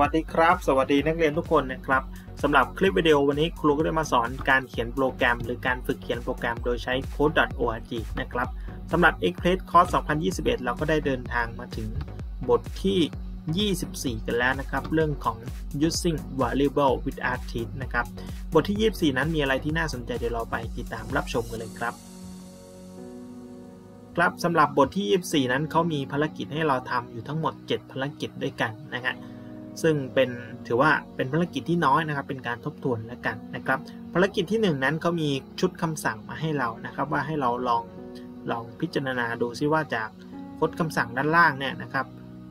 สดีครับสวัสดีนักเรียนทุกคนนะครับสำหรับคลิปวิดีโอวันนี้ครูก็ได้มาสอนการเขียนโปรแกรมหรือการฝึกเขียนโปรแกรมโดยใช้ code.org นะครับสำหรับ Express Course 2021 เราก็ได้เดินทางมาถึงบทที่ 24 กันแล้วนะครับเรื่องของ using variable with artist นะครับบทที่ 24 นั้นมีอะไรที่น่าสนใจเดี๋ยวเราไปติดตามรับชมกันเลยครับสำหรับบทที่ 24 นั้นเขามีภารกิจให้เราทำอยู่ทั้งหมด 7 ภารกิจด้วยกันนะฮะซึ่งถือว่าเป็นภารกิจที่น้อยนะครับเป็นการทบทวนแล้วกันนะครับภารกิจที่ 1 นั้นเขามีชุดคำสั่งมาให้เรานะครับว่าให้เราลองพิจารณาดูซิว่าจากโค้ดคำสั่งด้านล่างเนี่ยนะครับ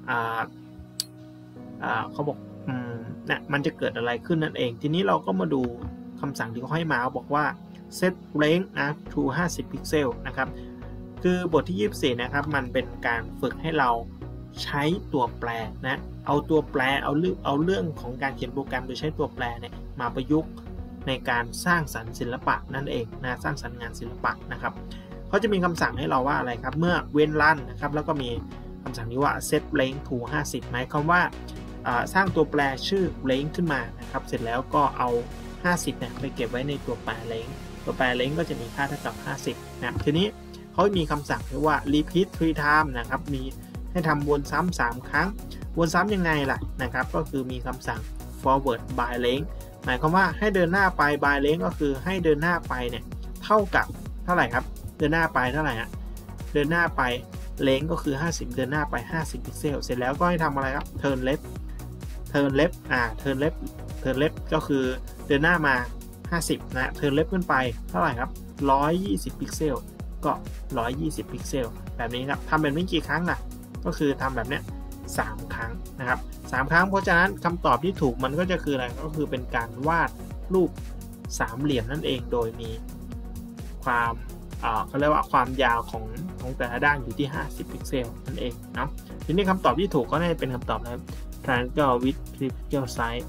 เขาบอกเนี่ยมันจะเกิดอะไรขึ้นนั่นเองทีนี้เราก็มาดูคำสั่งที่เขาให้มาบอกว่า set range to 50 พิกเซลนะครับคือบทที่ 24 นะครับมันเป็นการฝึกให้เราใช้ตัวแปรนะเอาตัวแปรเอาเรื่องของการเขียนโปรแกรมโดยใช้ตัวแปรเนี่ยมาประยุกต์ในการสร้างสรรค์ศิลปะนั่นเองนะสร้างสรรค์งานศิลปะนะครับเขาจะมีคำสั่งให้เราว่าอะไรครับเมื่อเว้นลั่นนะครับแล้วก็มีคำสั่งนี้ว่า set range to 50หมายความว่าสร้างตัวแปรชื่อ range ขึ้นมานะครับเสร็จแล้วก็เอา 50เนี่ยไปเก็บไว้ในตัวแปร range ตัวแปร range ก็จะมีค่าเท่ากับ 50นะทีนี้เขามีคำสั่งที่ว่า repeat 3 times นะครับมีให้ทำวนซ้ำ3 ครั้งวนซ้ำยังไงล่ะนะครับก็คือมีคำสั่ง forward by length หมายความว่าให้เดินหน้าไป by length ก็คือให้เดินหน้าไปเนี่ยเท่ากับเท่าไหร่ครับเดินหน้าไปเท่าไหร่ฮะเดินหน้าไป length ก็คือ50เดินหน้าไป50พิกเซลเสร็จแล้วก็ให้ทำอะไรครับ turn left turn left ก็คือเดินหน้ามา50นะ turn left ขึ้นไปเท่าไหร่ครับ120พิกเซลก็120พิกเซลแบบนี้ครับทำแบบนี้กี่ครั้งล่ะก็คือทำแบบเนี้ย3 ครั้งนะครับ3 ครั้งเพราะฉะนั้นคำตอบที่ถูกมันก็จะคืออะไรก็คือเป็นการวาดรูปสามเหลี่ยมนั่นเองโดยมีความเขาเรียกว่าความยาวของแต่ละด้านอยู่ที่50พิกเซลนั่นเองเนาะทีนี้คำตอบที่ถูกก็น่าจะเป็นคำตอบนะครับ triangle with triangle side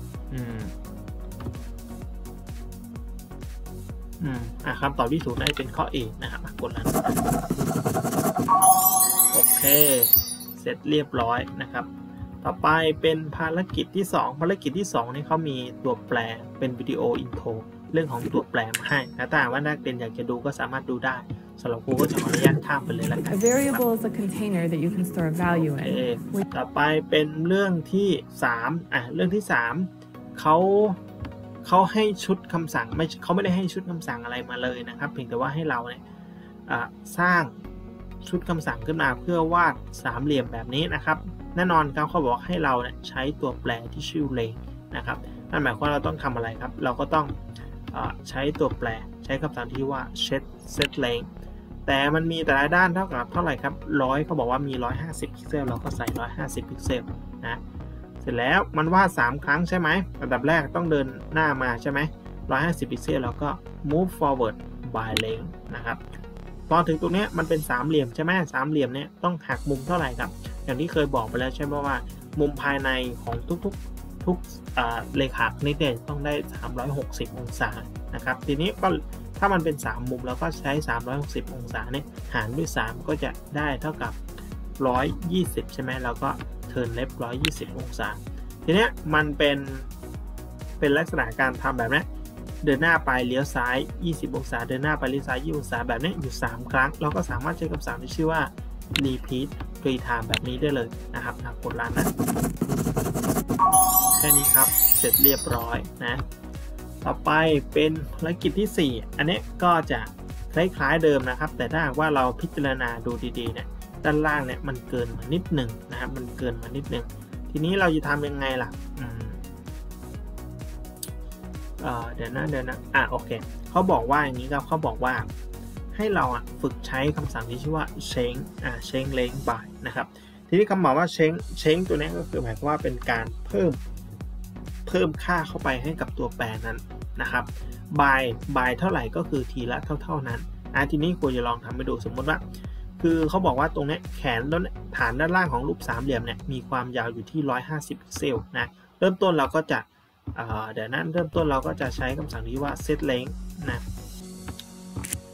คำตอบที่ถูกน่าจะเป็นข้อ A นะครับกดแล้วโอเคเสร็จเรียบร้อยนะครับต่อไปเป็นภารกิจที่2ภารกิจที่2นี่เขามีตัวแปรเป็นวิดีโออินโทรเรื่องของตัวแปรมาให้นะถ้าว่านักเรียนอยากจะดูก็สามารถดูได้สำหรับครูก็จะขออนุญาตข้ามไปเลยละกัน A variable is a container that you can store a value in ต่อไปเป็นเรื่องที่3เรื่องที่3เขาให้ชุดคำสั่งเขาไม่ได้ให้ชุดคำสั่งอะไรมาเลยนะครับเพียงแต่ว่าให้เราเนี่ยสร้างชุดคำสั่งขึ้นมาเพื่อวาดสามเหลี่ยมแบบนี้นะครับแน่นอนเขาบอกให้เราเนี่ยใช้ตัวแปรที่ชื่อ range นะครับนั่นหมายความว่าเราต้องทำอะไรครับเราก็ต้องใช้ตัวแปรใช้คำสั่งที่ว่า set range แต่มันมีแต่ละด้านเท่ากับเท่าไหร่ครับ100เขาบอกว่ามี150พิกเซลเราก็ใส่150พิกเซลนะเสร็จแล้วมันวาด3 ครั้งใช่ไหมอันดับแรกต้องเดินหน้ามาใช่ไหม150พิกเซลแล้วก็ move forward by length นะครับพอถึงตรงนี้มันเป็นสามเหลี่ยมใช่ไหมสามเหลี่ยมเนี่ยต้องหักมุมเท่าไหร่ครับอย่างที่เคยบอกไปแล้วใช่ไหมว่ามุมภายในของทุกเลขาคณิตเนี่ยต้องได้360องศานะครับทีนี้ก็ถ้ามันเป็น3มุมเราก็ใช้360องศาเนี่ยหารด้วย3ก็จะได้เท่ากับ120ใช่ไหมเราก็เทิร์นเลฟ120องศาทีนี้มันเป็นลักษณะการทำแบบนี้เดินหน้าไปเลี้ยวซ้าย20องศาเดินหน้าไปเลี้ยวซ้าย20องศาแบบนี้อยู่3 ครั้งเราก็สามารถใช้คำสั่งที่ชื่อว่า repeat 3 times แบบนี้ได้เลยนะครับกดรันนะแค่นี้ครับเสร็จเรียบร้อยนะต่อไปเป็นภารกิจที่4อันนี้ก็จะคล้ายๆเดิมนะครับแต่ถ้าหากว่าเราพิจารณาดูดีๆเนี่ยด้านล่างเนี่ยมันเกินมานิดหนึ่งนะครับมันเกินมานิดหนึ่งทีนี้เราจะทำยังไงล่ะเดี๋ยวนะโอเคเขาบอกว่าอย่างนี้ครับเขาบอกว่าให้เราฝึกใช้คำสั่งที่ชื่อว่า change length by นะครับทีนี้คำบอกว่า change ตัวนี้ก็คือหมายความว่าเป็นการเพิ่มค่าเข้าไปให้กับตัวแปรนั้นนะครับ by เท่าไหร่ก็คือทีละเท่านั้นทีนี้ควรจะลองทำให้ดูสมมติว่าคือเขาบอกว่าตรงนี้แขนฐานด้านล่างของรูปสามเหลี่ยมเนี่ยมีความยาวอยู่ที่150พิกเซลนะเริ่มต้นเราก็จะเดี๋ยวนั้นเริ่มต้นเราก็จะใช้คำสั่งที่ว่า set length นะ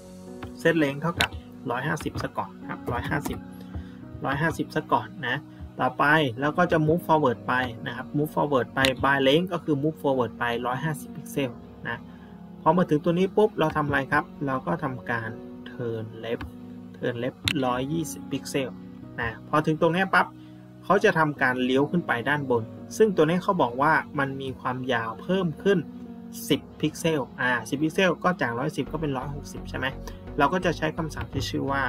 set length เท่ากับ150ซะก่อนครับ150ซะก่อนนะต่อไปแล้วก็จะ move forward ไปนะครับ move forward ไป by length ก็คือ move forward ไป150 พิกเซลนะพอมาถึงตัวนี้ปุ๊บเราทำอะไรครับเราก็ทำการ turn left 120 พิกเซลนะพอถึงตรงนี้ปั๊บเขาจะทำการเลี้ยวขึ้นไปด้านบนซึ่งตัวนี้เขาบอกว่ามันมีความยาวเพิ่มขึ้น10 พิกเซล10 พิกเซลก็จาก110ก็เป็น160ใช่ไหมเราก็จะใช้คำสั่งที่ชื่อว่า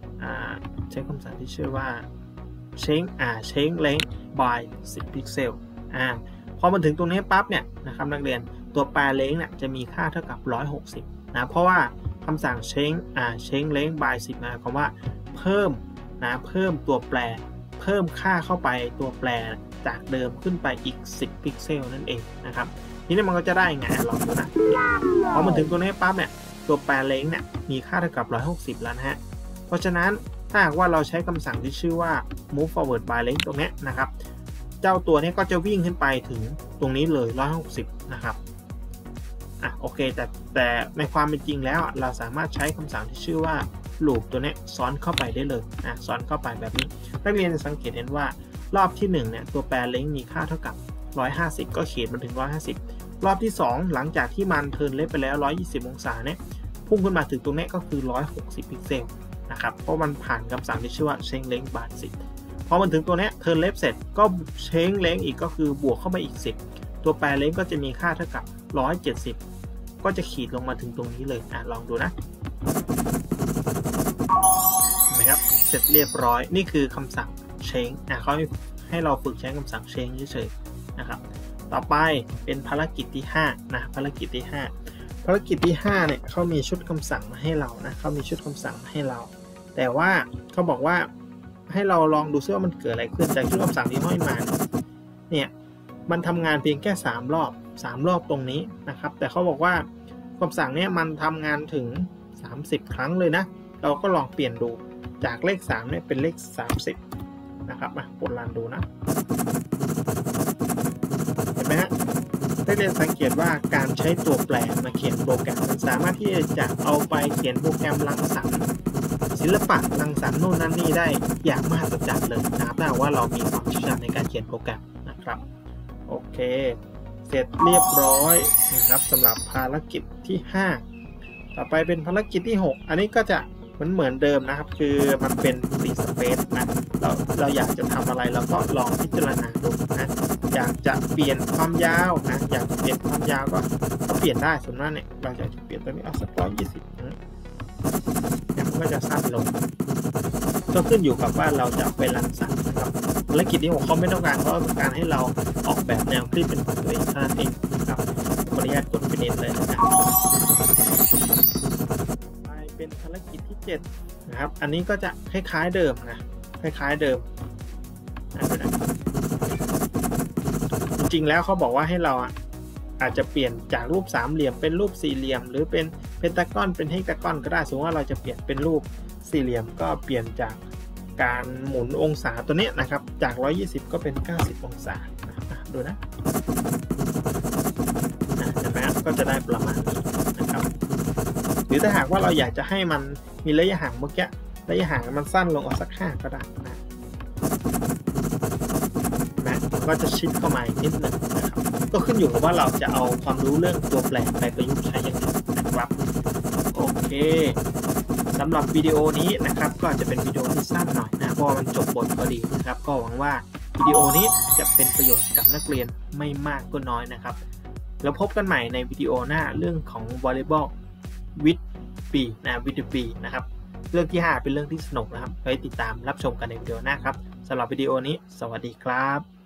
change length by 10 พิกเซลพอมาถึงตรงนี้ปั๊บเนี่ยนะครับนักเรียนตัวแปร length เนี่ยจะมีค่าเท่ากับ160นะเพราะว่าคำสั่ง change length by 10หมายความว่าเพิ่มตัวแปรเพิ่มค่าเข้าไปตัวแปรจากเดิมขึ้นไปอีก10 พิกเซลนั่นเองนะครับทีนี้มันก็จะได้ไงลองดูนะพอมาถึงตรงนี้ปั๊บเนี่ยตัวแปร length เนี่ยมีค่าเท่ากับ160แล้วนะฮะเพราะฉะนั้นถ้าหากว่าเราใช้คำสั่งที่ชื่อว่า move forward by length ตรงนี้นะครับเจ้าตัวนี้ก็จะวิ่งขึ้นไปถึงตรงนี้เลย160นะครับโอเคแต่ในความเป็นจริงแล้วเราสามารถใช้คำสั่งที่ชื่อว่า loop ตัวนี้ซ้อนเข้าไปได้เลยซ้อนเข้าไปแบบนี้นักเรียนจะสังเกตเห็นว่ารอบที่1เนี่ยตัวแปร length มีค่าเท่ากับ150ก็เขียนมาถึง150รอบที่2หลังจากที่มันเทิร์นเลฟไปแล้ว120องศาเนี่ยพุ่งขึ้นมาถึงตรงนี้ก็คือ160 พิกเซลนะครับเพราะมันผ่านคำสั่งที่ชื่อว่า change length by 10พอมันถึงตัวนี้เทิร์นเลฟเสร็จก็ change length อีกก็คือบวกเข้ามาอีก10ตัวแปร length ก็จะมีค่าเท่ากับ170ก็จะขีดลงมาถึงตรงนี้เลยลองดูนะนะครับเสร็จเรียบร้อยนี่คือคำสั่ง change เขาให้เราฝึกใช้คำสั่ง change เฉยๆนะครับต่อไปเป็นภารกิจที่5นะภารกิจที่5เนี่ยเขามีชุดคำสั่งมาให้เรานะเขามีชุดคำสั่งมาให้เราแต่ว่าเขาบอกว่าให้เราลองดูซิว่ามันเกิดอะไรขึ้นจากชุดคำสั่งที่ห้อยมาเนี่ยมันทำงานเพียงแค่3 รอบตรงนี้นะครับแต่เขาบอกว่าคำสั่งเนี่ยมันทำงานถึง30 ครั้งเลยนะเราก็ลองเปลี่ยนดูจากเลข3เนี่ยเป็นเลข30นะครับกดรันดูนะเห็นไหมฮะได้เรียนสังเกตว่าการใช้ตัวแปรมาเขียนโปรแกรมมันสามารถที่จะเอาไปเขียนโปรแกรมรังสรรค์ศิลปะรังสรรค์โน่นนั่นนี่ได้อย่างมหัศจรรย์เลยนะครับถ้าว่าเรามีความเชี่ยวชาญในการเขียนโปรแกรมนะครับโอเคเสร็จเรียบร้อยนะครับสำหรับภารกิจที่5ต่อไปเป็นภารกิจที่6อันนี้ก็จะเหมือนเดิมนะครับคือมันเป็นฟรีสเปซนะเราอยากจะทำอะไรเราก็ลองพิจารณาดูนะอยากจะเปลี่ยนความยาวนะอยากเปลี่ยนความยาวก็เปลี่ยนได้สมมติว่าเนี่ยเราจะเปลี่ยนตัวนี้เอาสัก120เนี่ยมันก็จะสั้นลงก็ขึ้นอยู่กับว่าเราจะไปรังสรรค์นะครับภารกิจนี้เขาไม่ต้องการเขาต้องการให้เราออกแบบแนวคลิปเป็นของตัวเองเท่านั้นเองนะครับขออนุญาตกดฟินิชเลยนะครับเป็นภารกิจที่7นะครับอันนี้ก็จะคล้ายๆเดิมนะคล้ายๆเดิมจริงๆแล้วเขาบอกว่าให้เราอาจจะเปลี่ยนจากรูปสามเหลี่ยมเป็นรูปสี่เหลี่ยมหรือเป็นเพนตากอนเป็นเฮกตากอนก็ได้สมมติว่าเราจะเปลี่ยนเป็นรูปสี่เหลี่ยมก็เปลี่ยนจากการหมุนองศาตัวนี้นะครับจาก120ก็เป็น90องศาดูนะเห็นไหมก็จะได้ประมาณนี้นะครับหรือถ้าหากว่าเราอยากจะให้มันมีระยะห่างเมื่อกี้ระยะห่างมันสั้นลงสัก5ก็ได้นะก็จะชิดเข้ามาอีกนิดหนึ่งนะครับก็ขึ้นอยู่กับว่าเราจะเอาความรู้เรื่องตัวแปรไปประยุกต์ใช้ยังไงนะครับโอเคสำหรับวิดีโอนี้นะครับก็จะเป็นวิดีโอที่สั้นหน่อยนะเพราะมันจบบทพอดีนะครับก็หวังว่าวิดีโอนี้จะเป็นประโยชน์กับนักเรียนไม่มากก็น้อยนะครับแล้วพบกันใหม่ในวิดีโอหน้าเรื่องของวอลเลย์บอลวิดปีนะครับเรื่องที่5เป็นเรื่องที่สนุกนะครับไว้ติดตามรับชมกันในวิดีโอหน้าครับสำหรับวิดีโอนี้สวัสดีครับ